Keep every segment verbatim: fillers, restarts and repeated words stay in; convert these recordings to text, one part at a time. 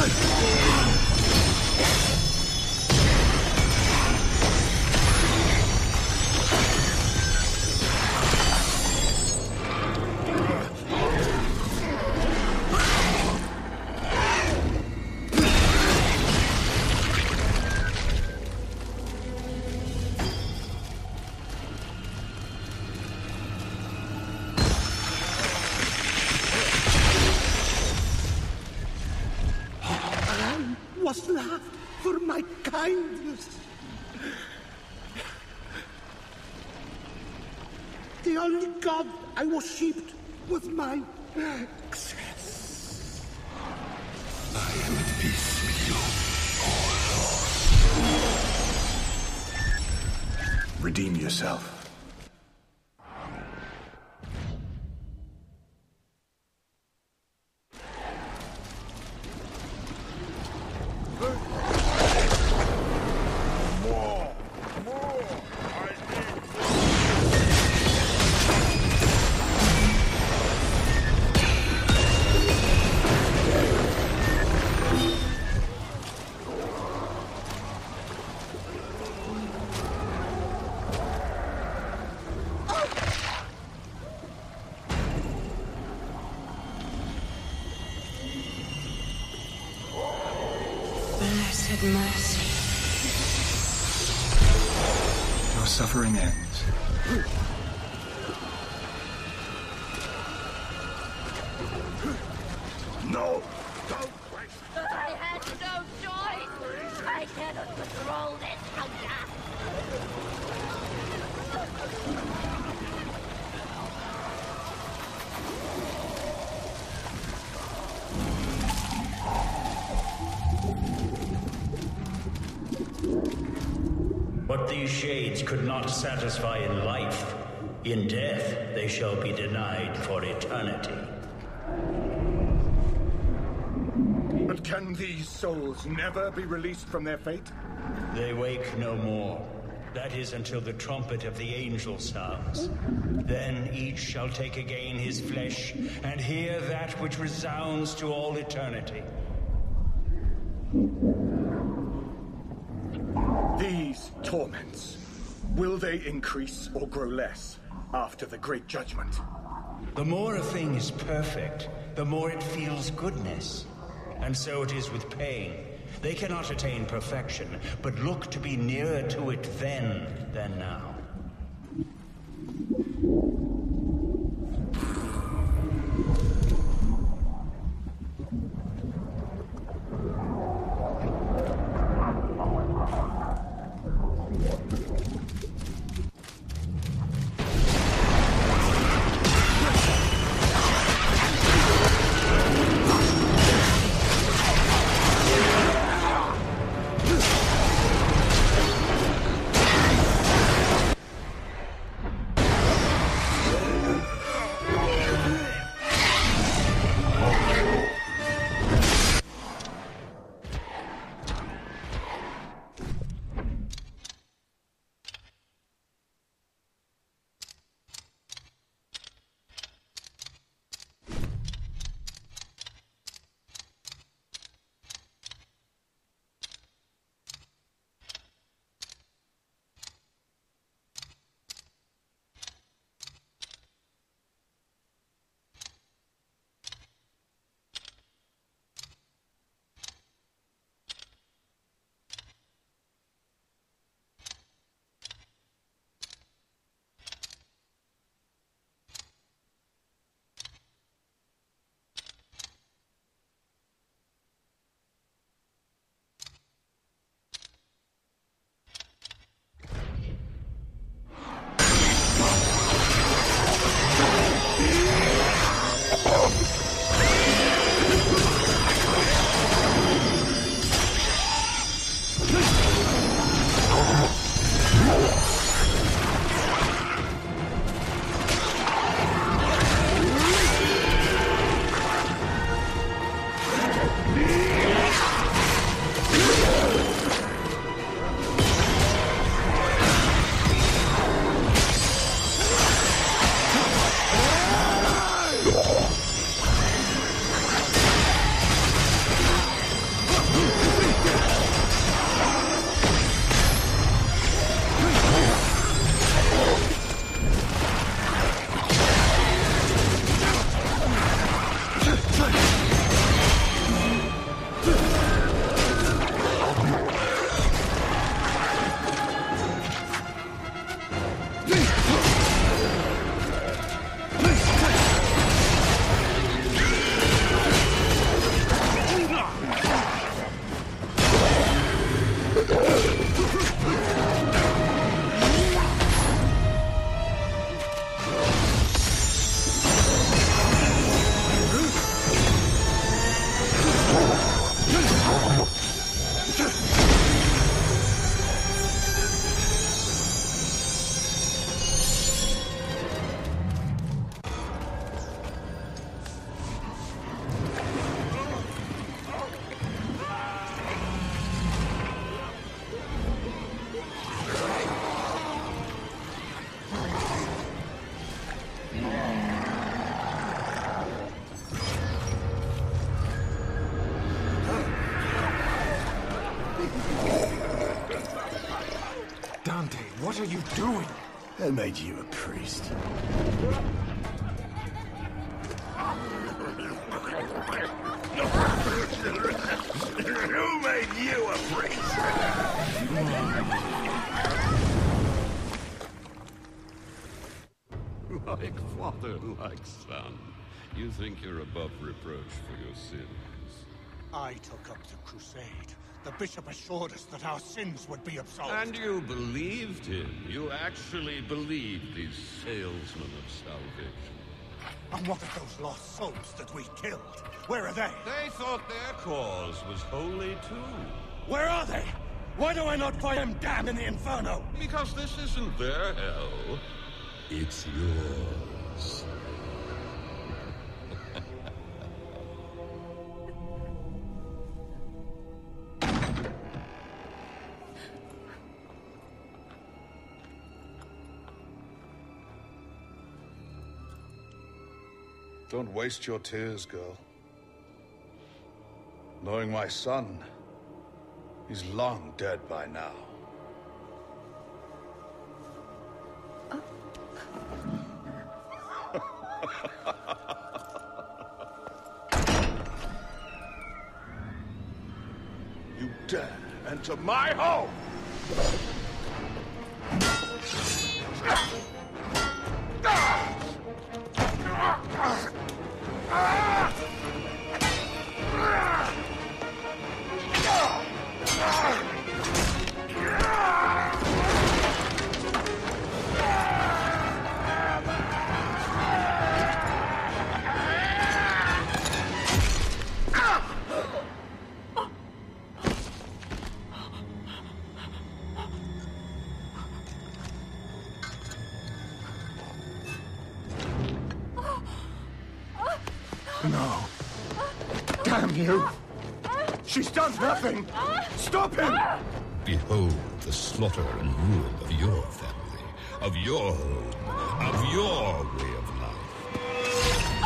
Was laughed for my kindness. The only god I worshipped was my excess. I am at peace with you, oh Lord. Redeem yourself. Blessed mercy. Your suffering ends. No! Don't wait! I had no choice! I cannot control this hunger! What these shades could not satisfy in life, in death they shall be denied for eternity. But can these souls never be released from their fate? They wake no more. That is until the trumpet of the angel sounds. Then each shall take again his flesh and hear that which resounds to all eternity. These torments, will they increase or grow less after the Great Judgment? The more a thing is perfect, the more it feels goodness. And so it is with pain. They cannot attain perfection, but look to be nearer to it then than now. Dante, what are you doing? I made you a priest. Who made you a priest? Like father, like son. You think you're above reproach for your sins. I took up the crusade. The bishop assured us that our sins would be absolved. And you believed him. You actually believed these salesmen of salvation. And what of those lost souls that we killed? Where are they? They thought their cause was holy too. Where are they? Why do I not find them damn in the Inferno? Because this isn't their hell. It's yours. Don't waste your tears, girl. Knowing my son, he's long dead by now. You dare enter my home! No. Damn you! She's done nothing! Stop him! Behold the slaughter and ruin of your family, of your home, of your way of life.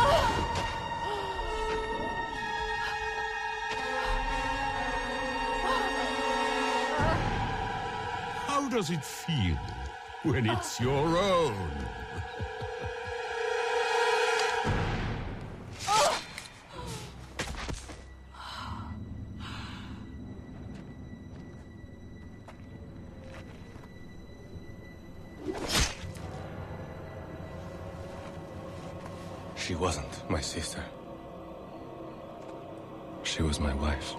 How does it feel when it's your own? She wasn't my sister. She was my wife.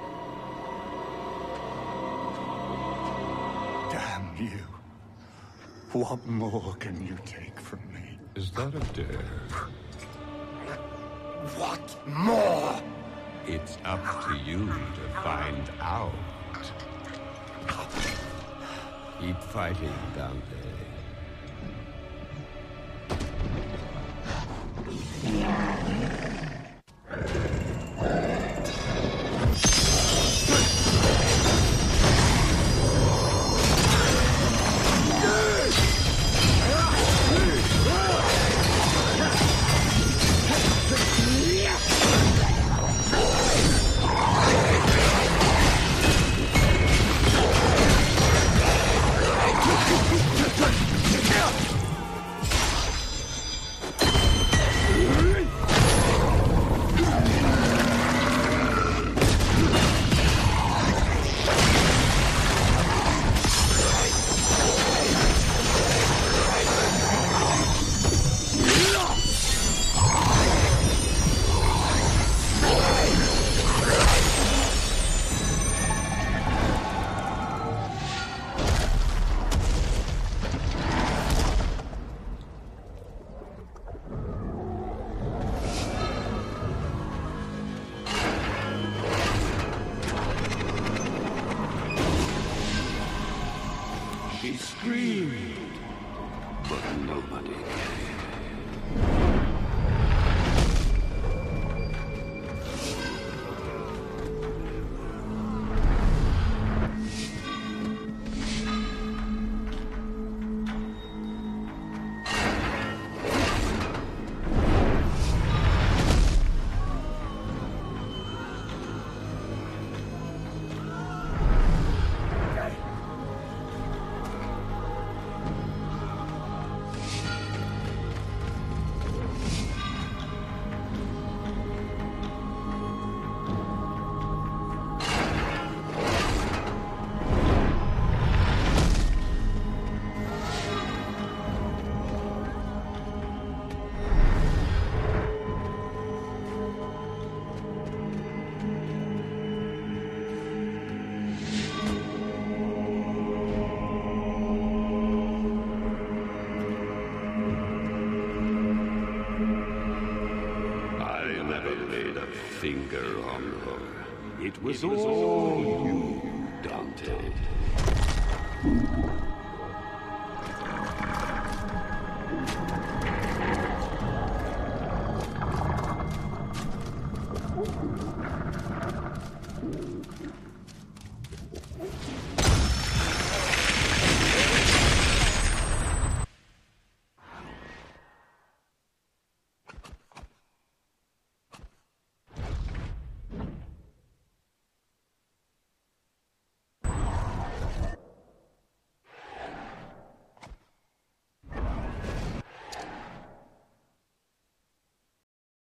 Damn you. What more can you take from me? Is that a dare? What more? It's up to you to find out. Keep fighting, Dante. She screamed, but nobody cared. was all you, Dante.